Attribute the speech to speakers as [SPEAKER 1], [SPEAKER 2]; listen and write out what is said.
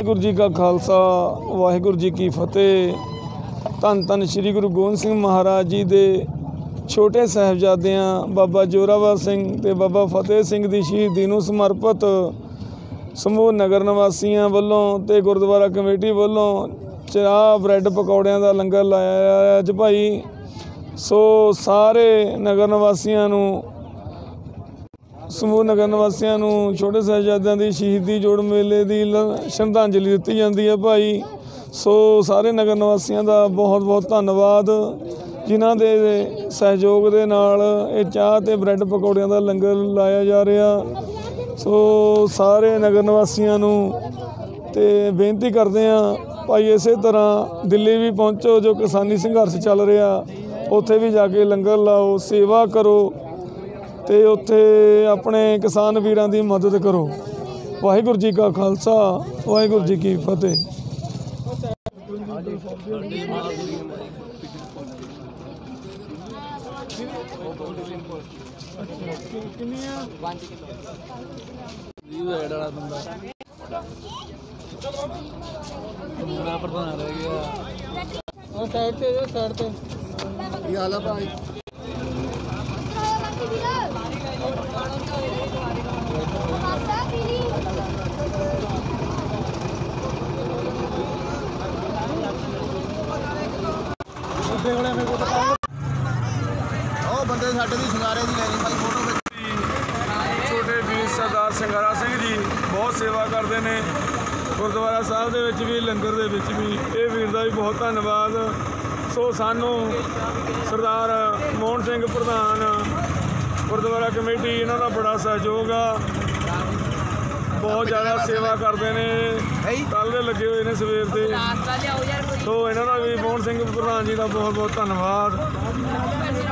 [SPEAKER 1] वाहिगुरू जी का खालसा वाहिगुरू जी की फतेह। धन धन श्री गुरु गोबिंद सिंह महाराज जी दे छोटे साहिबजादियां बाबा जोरावर सिंह ते बाबा फतेह सिंह दी शहीदी नूं समर्पित समूह नगर निवासियों वालों ते गुरुद्वारा कमेटी वालों चाह ब्रैड पकौड़ियां दा लंगर लाया अज भाई। सो सारे नगर निवासियों नूं समूह नगर निवासियों नूं छोटे साहिबजादियां दी शहीदी जोड़ मेले की श्रद्धांजलि दी जाती है भाई। सो सारे नगर निवासियों का बहुत बहुत धन्यवाद जिन्हां दे सहयोग दे नाल ये चाह ते ब्रैड पकौड़ियां दा लंगर लाया जा रहा। सो सारे नगर निवासियों नूं ते बेनती करते हैं भाई इस तरह दिल्ली भी पहुँचो जो किसानी संघर्ष चल रहा उत्थे भी जाके लंगर लाओ सेवा करो ते उत्थे अपने किसान वीरां दी मदद करो। वाहिगुरू जी का खालसा वाहिगुरू जी की फतेह।
[SPEAKER 2] प्रधान रह गया साइड ते की हाल है भाई। बंदे साडे दी संगारे दी लेनी भाई फोटो
[SPEAKER 1] छोटे वीर सरदार संगारा सिंह जी बहुत सेवा करते हैं गुरुद्वारा साहब दे विच भी लंगर दे विच भी। ये वीर का भी बहुत धन्यवाद। सो सानू सरदार मोहन सिंह प्रधान गुरुद्वारा कमेटी इन्हां दा बड़ा सहयोग आ बहुत ज़्यादा सेवा करते हैं कल दे लगे हुए ने सवेर दे। तो इन्हां दा भी मोहन सिंह प्रधान जी का बहुत बहुत धन्यवाद।